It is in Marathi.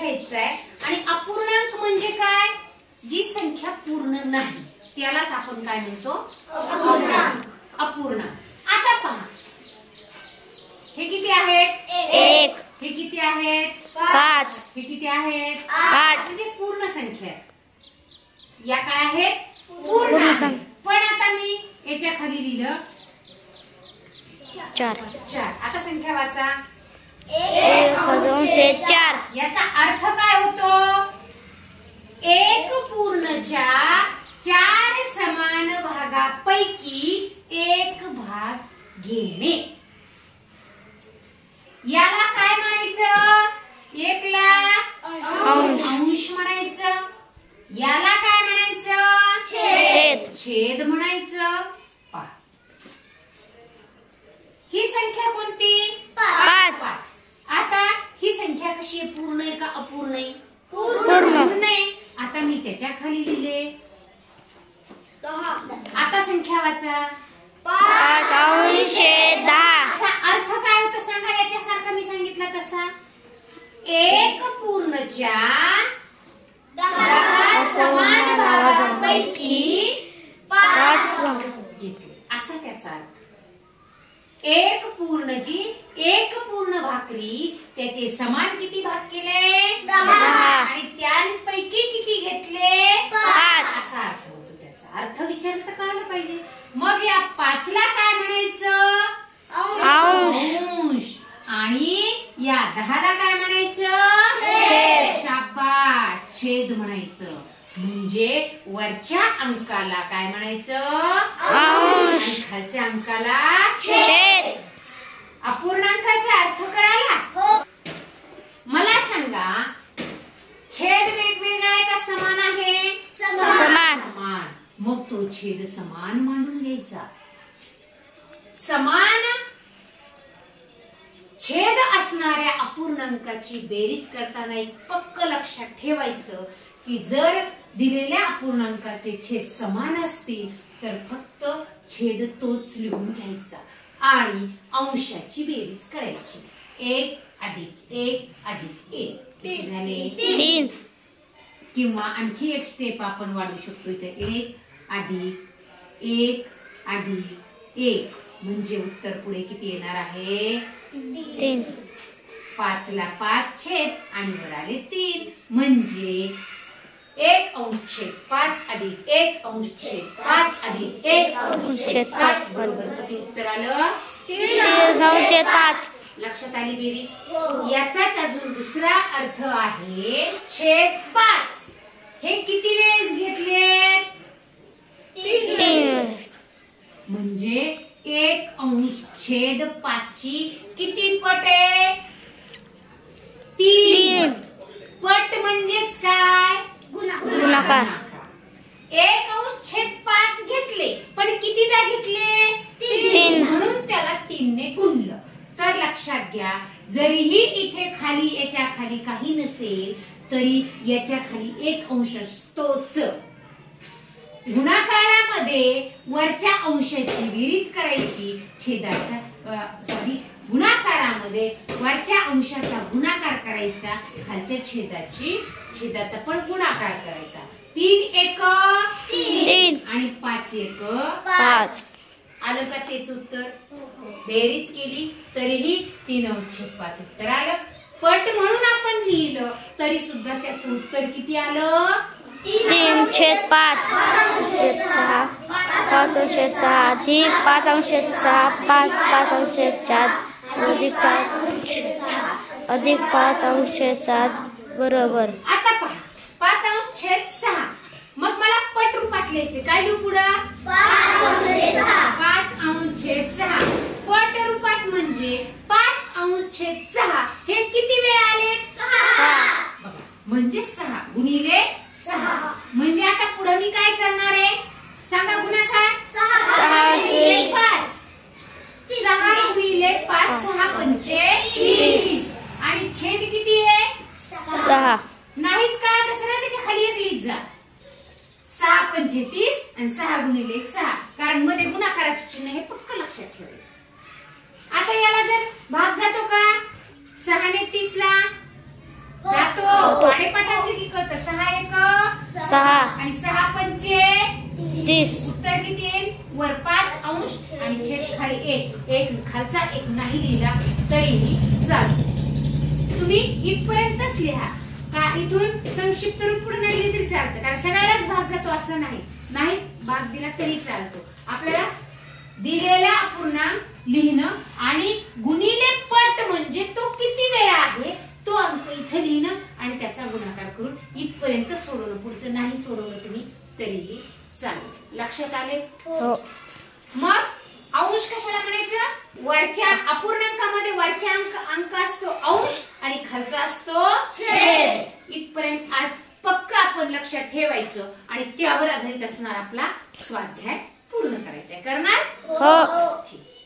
घ्यायचा आहे. आणि अपूर्णांक म्हणजे काय? जी संख्या पूर्ण नाही त्यालाच आपण काय म्हणतो? अपूर्णांक. अपूर्णांक. आता पहा, हे किती आहेत? 1. हे किती आहेत? 5. हे किती आहेत? 8. म्हणजे पूर्ण संख्या. या काय आहेत? पूर्ण संख्या. पण आता मी याच्या खाली लिहिलं 4. आता संख्या वाचा. 1/4. याचा अर्थ काय होतो? 1 पूर्णच्या 4 समान भागापैकी 1 भाग घेणे. याला काय म्हणायचं? 1 ला अंश म्हणायचं. याला काय म्हणायचं? छेद म्हणायचं. पहा, ही संख्या कोणती? 5. आता ही संख्या कशी आहे? पूर्ण आहे का अपूर्ण आहे? पूर्ण आहे. आता मी त्याच्या खाली लिहिले 10. आता संख्या वाचा. 5/10. याचा अर्थ काय होतो सांगा? याच्यासारखं मी सांगितलं तसा. 1 पूर्णच्या 10 समान भागापैकी 5 घेतले, असा त्याचा अर्थ. 1 पूर्ण भाकरी त्याचे समान किती भाग केले? 10. आणि त्यांपैकी किती घेतले? 5. असा अर्थ होतो त्याचा. अर्थ विचारलं तर कळायला पाहिजे. मग या 5 ला काय म्हणायचं? अंश. आणि या 10 ला काय म्हणायचं? शाबाश, छेद म्हणायचं. म्हणजे वरच्या अंकाला काय म्हणायचं? आणि खालच्या अंकाला छेद. अपूर्णांकाचा अर्थ कळाला? मला सांगा, छेद वेगवेगळा आहे का समान आहे? समान. मग तो छेद समान मांडून घ्यायचा. समान छेद असणाऱ्या अपूर्णांकाची बेरीज करताना एक पक्क लक्षात ठेवायचं की जर दिलेल्या अपूर्णांकाचे छेद समान असतील तर फक्त छेद तोच लिहून घ्यायचा आणि अंशाची बेरीज करायची. 1 + 1 + 1 झाले 3. किंवा आणखी एक स्टेप आपण वाढवू शकतो. इथे 1 + 1 + 1 म्हणजे उत्तर पुढे किती येणार आहे? 3. 5 ला 5 छेद आणि वर आले 3 म्हणजे 1/5 + 1/5 + 1/5 बरोबर किती उत्तर आलं? 3/5. लक्षात आली बेरीज? याचाच अजून दुसरा अर्थ आहे छेद 5. हे किती वेळेस घेतले? 3. म्हणजे 1/5 ची किती पट आहे? 3 पट. म्हणजेच काय? गुणाकार. 1/5 घेतले पण कितीदा घेतले? 3. म्हणून त्याला 3 ने गुणलं. तर लक्षात घ्या, जरीही इथे खाली याच्या खाली काही नसेल तरी याच्या खाली 1 अंश असतोच. गुणाकारामध्ये वरच्या अंशाची बेरीज करायची, गुणाकारामध्ये वरच्या अंशाचा गुणाकार करायचा, खालच्या छेदाचा पण गुणाकार करायचा. 3 × 1 3 आणि 5 × 5. आलं का तेच उत्तर? बेरीज केली तरीही 3/5 उत्तर आलं. पट म्हणून आपण लिहिलं तरी सुद्धा त्याचं उत्तर किती आलं? 3/5 5/6 5/6 अधिक 5/6 5/4 अधिक 5/7 बरोबर. आता पहा, 5/6. मग मला पट रूपात लिहायचे. काय लिहू पुढं? 5/6. पट रूपात म्हणजे 5/6 हे किती वेळा आले? 6. म्हणजे 6 गुणिले 6. म्हणजे आता पुढे मी काय करणार आहे सांगा? गुणाकार 6 गुणिले 5. 6 गुणिले 5 6 पंचे 30 आणि छेद किती आहे? 6. नाहीच का? तर सरळ त्याच्या खाली 1 लिहित जा. 6 पंचे 30 आणि 6 गुणिले 1 6. कारण मध्ये गुणाकाराचे चिन्ह हे पक्क लक्षात ठेवायचं. आता याला जर भाग जातो का? 6 ने 30 ला जातो. फक्त 6 एक 6 आणि 6 पंचे 30 उत्तर किती येईल वर 5 अंश आणि छेद खाली 1 खालचा 1 नाही लिहिला तरीही चालतो. तुम्ही इथपर्यंतच लिहा का इथून संक्षिप्त रूप पुढे नाही लिहिली तरी चालतं कारण सगळ्यालाच भाग जातो असं नाही भाग दिला तरी चालतो. आपल्याला दिलेला अपूर्णांक लिहिणं आणि गुणिले पट म्हणजे तो किती वेळा आहे तो अंक इथे लिहिणं आणि त्याचा गुणाकार करून इथपर्यंत सोडवणं. पुढचं नाही सोडवलं तुम्ही तरीही चालेल. लक्षात आले? हो. मग अंश कशाला म्हणायचं वरच्या अपूर्णांकामध्ये वरच्या अंक असतो अंश आणि खालचा असतो छेद. इथपर्यंत आज पक्क आपण लक्षात ठेवायचं आणि त्यावर आधारित असणार आपला स्वाध्याय पूर्ण करायचा आहे. करणार? हो. ठीक.